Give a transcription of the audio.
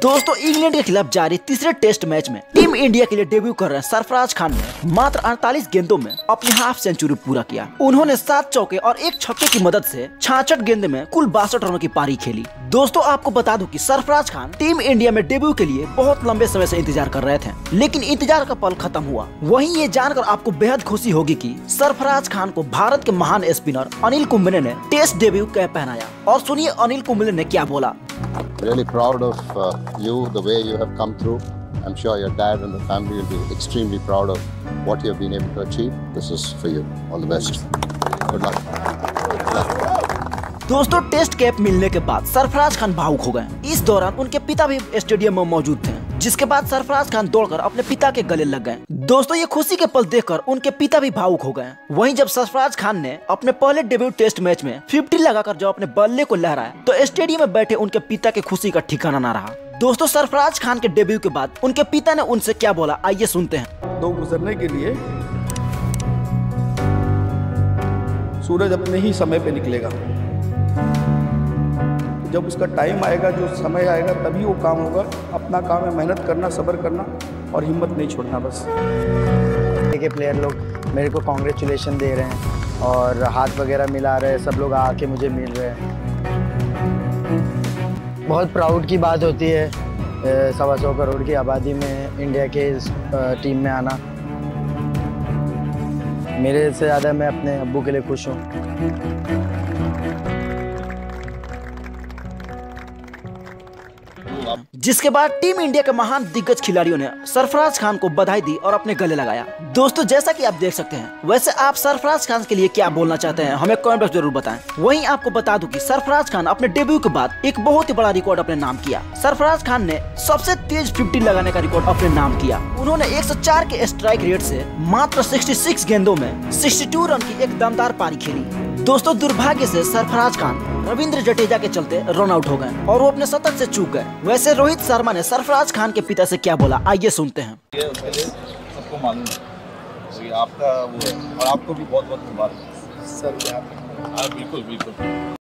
दोस्तों इंग्लैंड के खिलाफ जारी तीसरे टेस्ट मैच में टीम इंडिया के लिए डेब्यू कर रहे सरफराज खान ने मात्र 48 गेंदों में अपनी हाफ सेंचुरी पूरा किया। उन्होंने 7 चौके और 1 छक्के की मदद से 66 गेंद में कुल 62 रनों की पारी खेली। दोस्तों आपको बता दूं कि सरफराज खान टीम इंडिया में डेब्यू के लिए बहुत लंबे समय से इंतजार कर रहे थे, लेकिन इंतजार का पल खत्म हुआ। वहीं ये जानकर आपको बेहद खुशी होगी कि सरफराज खान को भारत के महान स्पिनर अनिल कुंबले ने टेस्ट डेब्यू कैप पहनाया। और सुनिए अनिल कुंबले ने क्या बोला। Really proud of you, the way you have come through. I'm sure your dad and the family will be extremely proud of what you have been able to achieve. This is for you. All the best. Good luck. दोस्तों test cap मिलने के बाद सरफराज खान भावुक हो गए। इस दौरान उनके पिता भी स्टेडियम में मौजूद थे, जिसके बाद सरफराज खान दौड़कर अपने पिता के गले लग गए। दोस्तों ये खुशी के पल देखकर उनके पिता भी भावुक हो गए। वहीं जब सरफराज खान ने अपने पहले डेब्यू टेस्ट मैच में 50 लगाकर जब अपने बल्ले को लहराया तो स्टेडियम में बैठे उनके पिता के खुशी का ठिकाना न रहा। दोस्तों सरफराज खान के डेब्यू के बाद उनके पिता ने उनसे क्या बोला, आइए सुनते हैं। दो गुजरने के लिए सूरज अपने ही समय पे निकलेगा। जब उसका टाइम आएगा, जो समय आएगा, तभी वो काम होगा। अपना काम है मेहनत करना, सब्र करना और हिम्मत नहीं छोड़ना बस। के प्लेयर लोग मेरे को कॉन्ग्रेचुलेशन दे रहे हैं और हाथ वगैरह मिला रहे हैं, सब लोग आके मुझे मिल रहे हैं। बहुत प्राउड की बात होती है 125 करोड़ की आबादी में इंडिया के इस टीम में आना। मेरे से ज़्यादा मैं अपने अब्बू के लिए खुश हूँ। जिसके बाद टीम इंडिया के महान दिग्गज खिलाड़ियों ने सरफराज खान को बधाई दी और अपने गले लगाया। दोस्तों जैसा कि आप देख सकते हैं, वैसे आप सरफराज खान के लिए क्या बोलना चाहते हैं हमें कमेंट बॉक्स जरूर बताएं। वहीं आपको बता दूं कि सरफराज खान अपने डेब्यू के बाद एक बहुत ही बड़ा रिकॉर्ड अपने नाम किया। सरफराज खान ने सबसे तेज 50 लगाने का रिकॉर्ड अपने नाम किया। उन्होंने 104 के स्ट्राइक रेट से मात्र 66 गेंदों में 62 रन की एक दमदार पारी खेली। दोस्तों दुर्भाग्य से सरफराज खान रविंद्र जडेजा के चलते रन आउट हो गए और वो अपने शतक से चूक गए। वैसे रोहित शर्मा ने सरफराज खान के पिता से क्या बोला, आइए सुनते हैं। ये उसके लिए सबको मालूम है, तो ये आपका वो है और आपको भी बहुत बहुत मुबारक सर। बिल्कुल बिल्कुल।